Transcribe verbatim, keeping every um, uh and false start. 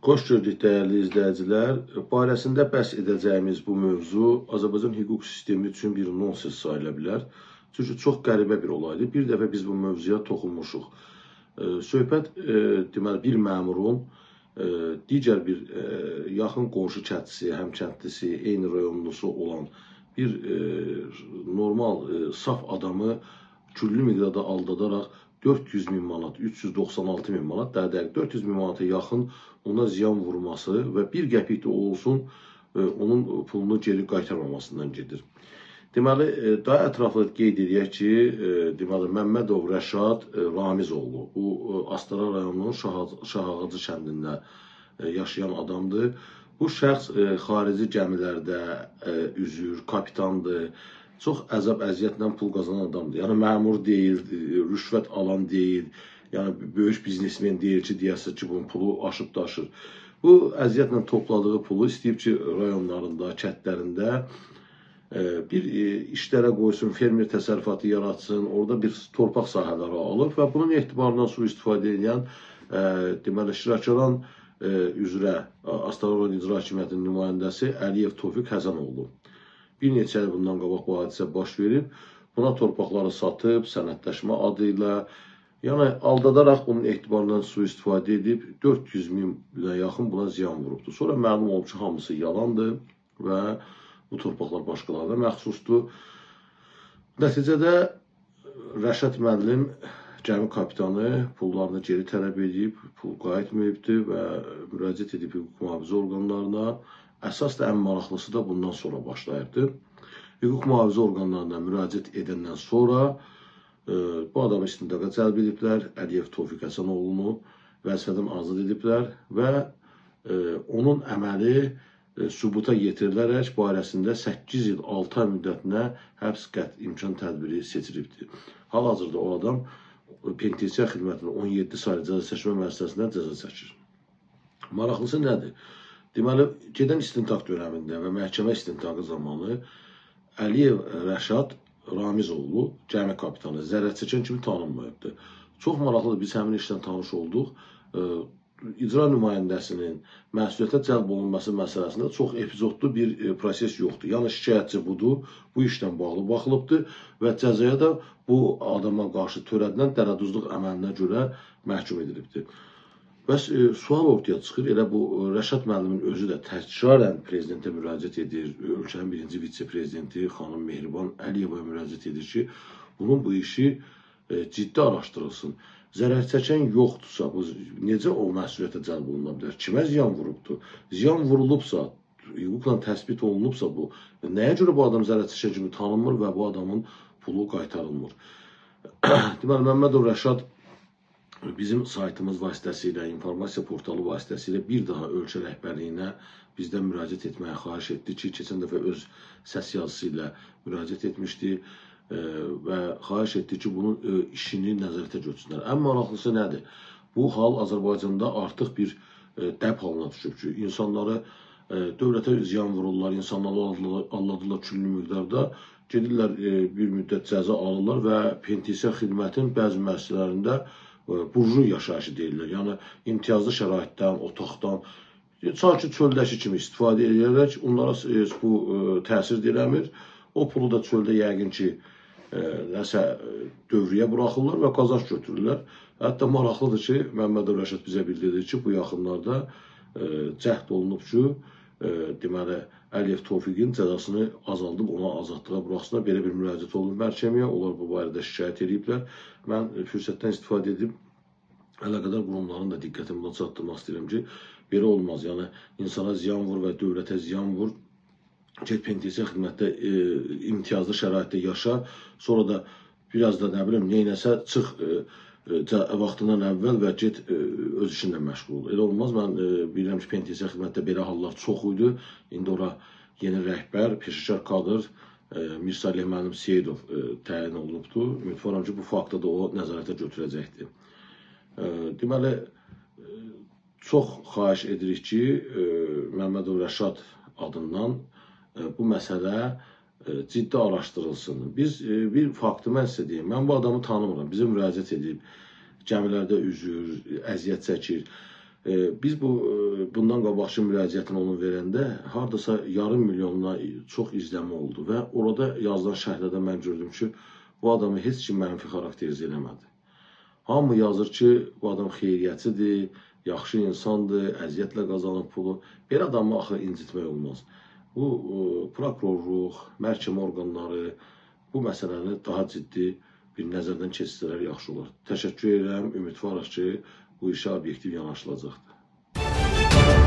Xoş gördük dəyərli izləyicilər. Barəsində bəhs edəcəyimiz bu mövzu Azərbaycan hüquq sistemi üçün bir nonsens sayıla bilər. Çünki çox qəribə bir olaydır. Bir dəfə biz bu mövzuya toxunmuşuq. Söhbət deməli bir məmurun digər bir yaxın qonşu kəndlisi, həmkəndlisi, eyni rayonlusu olan bir normal saf adamı küllü miqdarda aldadaraq dörd yüz min manat, üç yüz doxsan altı min manat, daha dəqiq dörd yüz min manata yaxın ona ziyan vurması və bir qəpik də olsun onun pulunu geri qaytarmamasından gedir. Deməli, daha ətraflı qeyd edək ki, deməli, Məmmədov Rəşad Ramizoğlu, bu Astara rayonunun Şahağacı kəndində yaşayan adamdır. Bu şəxs xarici gəmilərdə üzür, kapitandır, çox əzab əziyyətlə pul qazanan adamdır. Yəni, məmur deyil, rüşvət alan deyil, yəni böyük biznesmen deyil ki, deyəsə ki, bunun pulu aşıb daşır. Bu əziyyətlə topladığı pulu istəyib ki, rayonlarında, kətlərində bir işlərə qoysun, fermer təsərrüfatı yaratsın, orada bir torpaq sahələri alıb və bunun etibarından sui-istifadə edən deməli, Şirəkaran üzrə Astara rayon İcra Hakimiyyətinin nümayəndəsi Əliyev Tofiq Həsənoğlu. Bir neçə il bundan qabaq bu hadisə baş verib, buna torpaqları satıb, sənədləşmə adı ilə, yəni aldadaraq onun etibarından sui-istifadə edib dörd yüz minə yaxın buna ziyan vurubdur. Sonra məlum olub ki, hamısı yalandır və bu torpaqlar başqalarına məxsusdur. Nəticədə Rəşad müəllim gəmi kapitanı pullarını geri tələb edib, pul qayıtmayıbdır və müraciət edib hüquq mühafizə orqanlarına. Əsas da ən maraqlısı da bundan sonra başlayıbdır. Hüquq mühafizə orqanlarına müraciət edəndən sonra bu adamı istintaqa cəlb ediblər, Əliyev Tofiq Həsənoğlunu vəzifədən azad ediblər və onun əməli sübuta yetirilərək barəsində səkkiz il altı ay müddətinə həbs qəti imkan tədbiri seçilibdir. Hal-hazırda o adam penitensiya xidmətinin on yeddi saylı cəza çəkmə müəssisəsində cəza çəkir. Maraqlısı nədir? Deməli, gedən istintaq dönəmində və məhkəmə istintaqı zamanı Əliyev Rəşad Ramizoğlu, gəmi kapitanı, zərər çəkən kimi tanınmayıbdır. Çox maraqlıdır, biz həmin işdən tanış olduq. İcra nümayəndəsinin məsuliyyətə cəlb olunması məsələsində çox epizodlu bir proses yoxdur. Yəni, şikayətçi budur, bu işdən bağlı baxılıbdır və cəzaya da bu adama qarşı törədilən dərəduzluq əməlinə görə məhkum edilibdir. Bəs sual ortaya çıxır, elə bu Rəşad müəllimin özü də təkrarən prezidentə müraciət edir, ölkənin birinci vitse-prezidenti xanım Mehriban Əliyevaya müraciət edir ki, bunun bu işi ciddi araşdırılsın. Zərər çəkən yoxdursa, necə o məsuliyyətə cəlb oluna bilər? Kimə ziyan vurubdur? Ziyan vurulubsa, hüquqla təsbit olunubsa bu, nəyə görə bu adam zərər çəkən kimi tanınmır və bu adamın pulu qaytarılmır? Deməli, Məmmədov Rəşad bizim saytımız vasitəsilə, informasiya portalı vasitəsilə bir daha ölkə rəhbərliyinə bizdən müraciət etməyə xahiş etdi ki, keçən dəfə öz səs yazısı ilə müraciət etmişdi və xahiş etdi ki, bunun işini nəzarətə götürsünlər. Ən maraqlısı nədir? Bu hal Azərbaycanda artıq bir dəb halına düşüb ki, insanları dövlətə ziyan vururlar, insanları aldadırlar küllü miqdarda, gedirlər bir müddət cəza alırlar və penitensiya xidmətin bəzi müəssisələrində burjuy yaşayışı deyirlər. Yəni, imtiyazlı şəraitdən, otaqdan, sanki çöldəki kimi istifadə edərək onlara bu təsir eləmir. O pulu da çöldə yəqin ki, nəsə dövrüyə buraxırlar və qazanc götürürlər. Hətta maraqlıdır ki, Məmmədov Rəşad bizə bildirir ki, bu yaxınlarda cəhd olunub ki, deməli, Əliyev Tofiqin cəzasını azaldıb, ona azadlığa buraxsınlar. Belə bir müraciət olunub məhkəməyə, onlar bu barədə şikayət ediblər. Mən fürsətdən istifadə edib, əlaqədar qurumların da diqqətini buna çatdırmaq istəyirəm ki, belə olmaz. Yəni, insana ziyan vur və dövlətə ziyan vur. Get penitensiya xidmətdə imtiyazlı şəraitdə yaşa, sonra da biraz da nə bilim, neynəsə çıx vaxtından əvvəl və get öz işinlə məşğul ol. Elə olmaz, mən bilirəm ki, penitensiya xidmətdə belə hallar çox idi. İndi ora yeni rəhbər, peşəkar kadr Mir Salih müəllim Seyidov təyin olunubdur. Ümidvaram ki, bu faktda da o nəzarətə götürəcəkdir. Deməli, çox xahiş edirik ki, Məmmədov Rəşad adından bu məsələ ciddi araşdırılsın. Biz bir faktı mən sizə deyim. Mən bu adamı tanımıram. Bizə müraciət edib, gəmilərdə üzür, əziyyət çəkir. Biz bu bundan qabaqçı müraciətini onu verəndə hardasa yarım milyonla çox izləmə oldu və orada yazılan şərhlərdə mən gördüm ki, bu adamı heç kim mənfi xarakterize eləmədi. Hamı yazır ki, bu adam xeyriyyəçidir, yaxşı insandır, əziyyətlə qazanır pulu. Belə adamı axı incitmək olmaz. Bu prokurorluq, məhkəmə orqanları bu məsələni daha ciddi bir nəzərdən keçirsələr yaxşı olar. Təşəkkür edirəm, ümidvarıq ki, bu işə obyektiv yanaşılacaqdır.